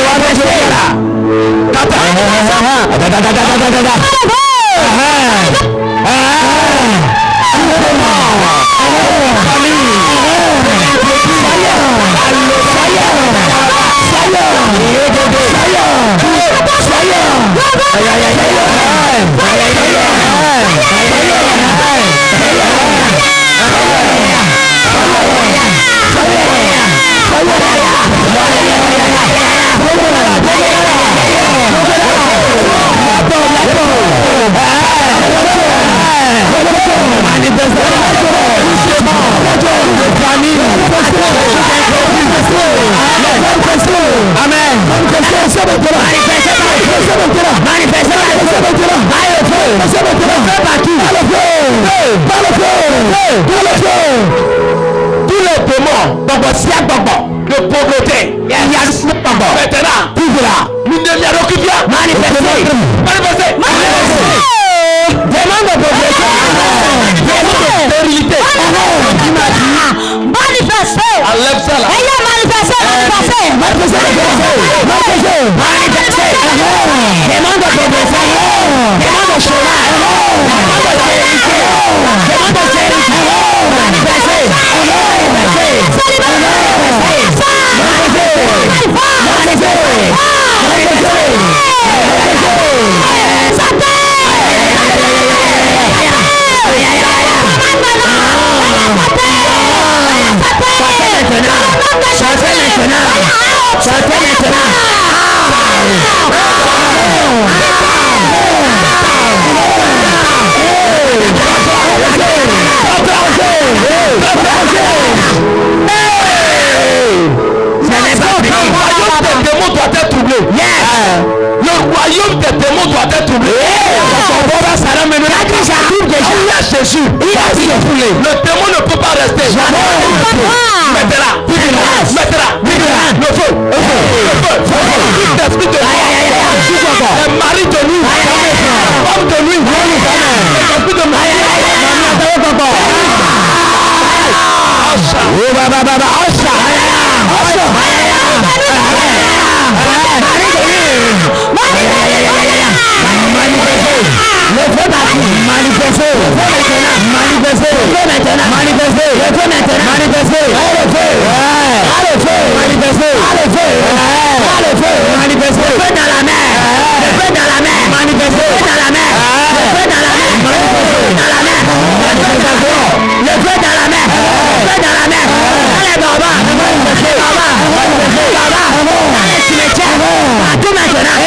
Amen. Tous les démons de pauvreté, maintenant, nous devions occuper, manifester, manifester, manifester. Démons de pauvreté, démons de stérilité, manifester. Enlève ça là. Manifester, manifester, manifester, manifester, manifester. Démons de pauvreté, démons de chômage, démons de stérilité, démons de stérilité, manifester, manifester, le royaume des démons doit être troublé. Jésus, le démon ne peut pas rester. Mettez-la, mettez-la, le feu, le feu, l'esprit de lui, le mari de lui, la femme de lui, l'esprit de lui. Manifestez, manifestez, manifestez, manifestez, manifestez, manifestez, le feu dans la mer, le feu dans la mer, manifestez dans la mer, le feu dans la mer, manifestez dans la mer, le feu dans la mer, le feu dans la mer, dans les barbares, manifestez là-bas, manifestez là-bas, dans les cimetières, partout maintenant,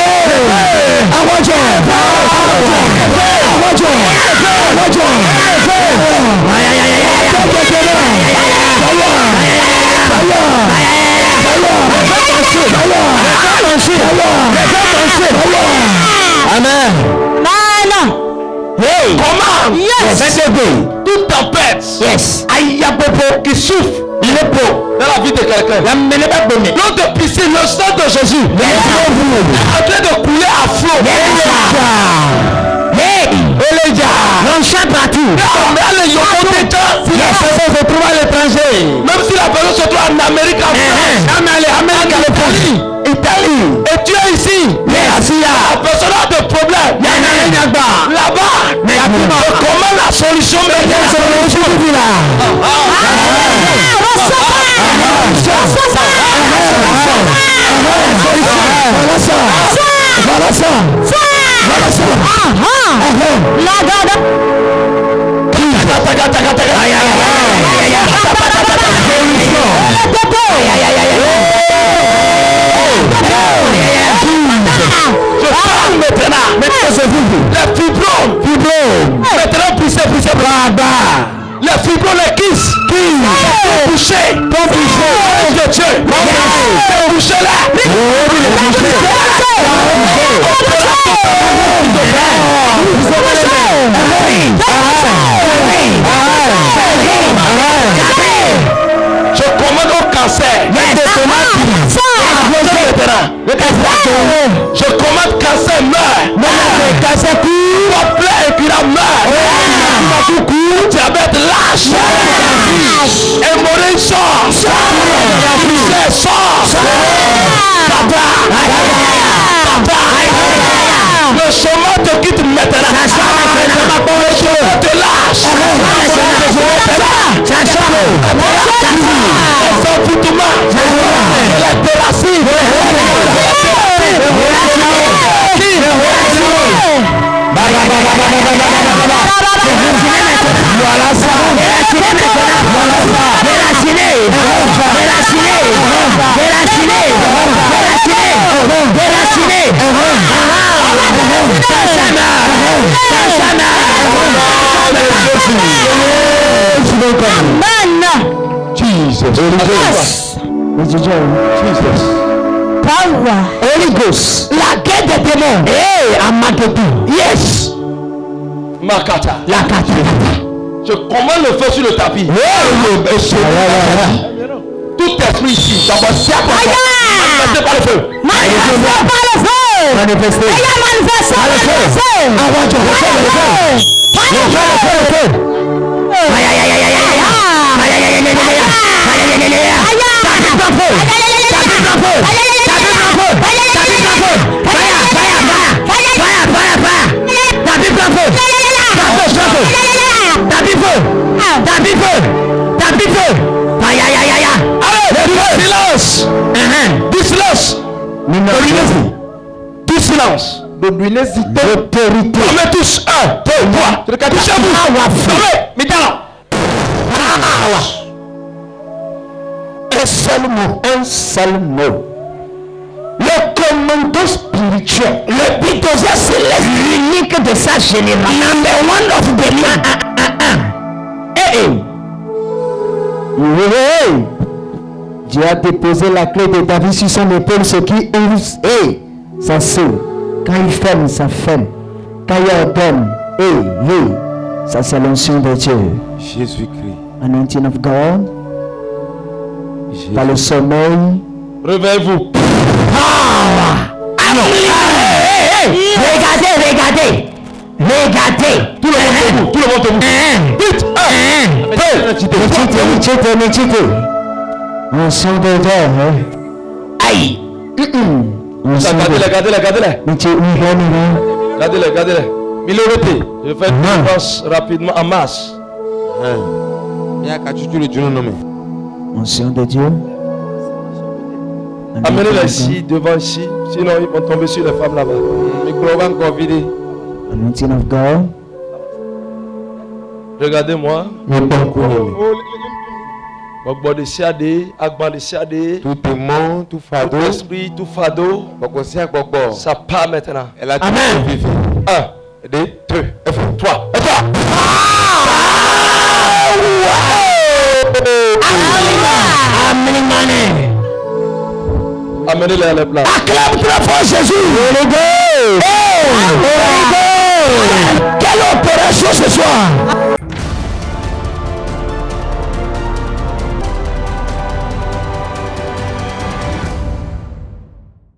Amen. Hey. Comment? Yes. Toute tempête. Yes. Aïe, qui souffle. Il est beau dans la vie de quelqu'un. L'autre piscine, le sang de Jésus est en train de couler à flot. Elijah. On chante partout. Si la personne se trouve à l'étranger, même si la personne se trouve en Amérique, en France, en Amérique, Italie, Italie, et tu es ici, la personne a des problèmes. Là-bas, comment la solution est voilà ça. Voilà ça. La garde. Je parle maintenant. Maintenant c'est vous. Les fibromes. Fibromes. Maintenant poussez, poussez. Là-bas. Les fibromes, les kisses. Kisses. Boucher. Bon boucher. De Dieu. Bon boucher là. Je commande au cancer. Je commande cancer meurt. Cancer complet et puis la meurt. Diabète lâche. Hémorragie sort. Sort. Papa. Le chemin te quitte maintenant. Le chemin te lâche. Voilà ça. Holy Ghost. La guerre des démons. Hey, Amaketu. Yes. Makata. La kata. Je commande le feu sur le tapis. Tout esprit ici, dans votre cercle, manifesté par le feu. Manifesté par le feu. Manifesté. Manifesté par le feu. Avant de refaire le feu. Refaire le feu. Aïe aïe aïe aïe aïe aïe. Aïe aïe aïe aïe aïe aïe. Aïe silence. Du silence. Du silence. D'autorité. On met tous un, deux, trois. Touchez-vous. Un seul mot. Un seul mot. Le commando spirituel. Le bidosé céleste. L'unique de sa génération. Number one of the man. Eh eh. Oui. Dieu a déposé la clé de David sur son épaule, ce qui ouvre et ça s'ouvre. Quand il ferme, ça ferme. Quand il ordonne, et hey, ça c'est l'onction de Dieu. Jésus-Christ. Anointing of God. Jésus. Par le sommeil. Réveillez-vous. Ah! Hey, hey, hey. Regardez, regardez. Regardez. Tout le monde debout. Tout le monde debout. Vite. Un. Méchité, méchité. On sent de Dieu. Aïe. Regardez-les, regardez-les, regardez-les. Regardez-les, regardez-les. Minorité. Je fais une défense rapidement en masse. Onction de Dieu. Amenez-les ici, devant ici. Sinon, ils vont tomber sur les femmes là-bas. Micro va encore vider. Anointing of God. Regardez-moi. Bogbo de siade, agban de siade, tout démon, tout fado, tout esprit, tout fado, ça part maintenant. Amen. Un, deux, deux, trois, et trois. Amenez-les à la place. Acclame très fort Jésus. Holy Ghost. Holy Ghost. Quelle opération ce soir?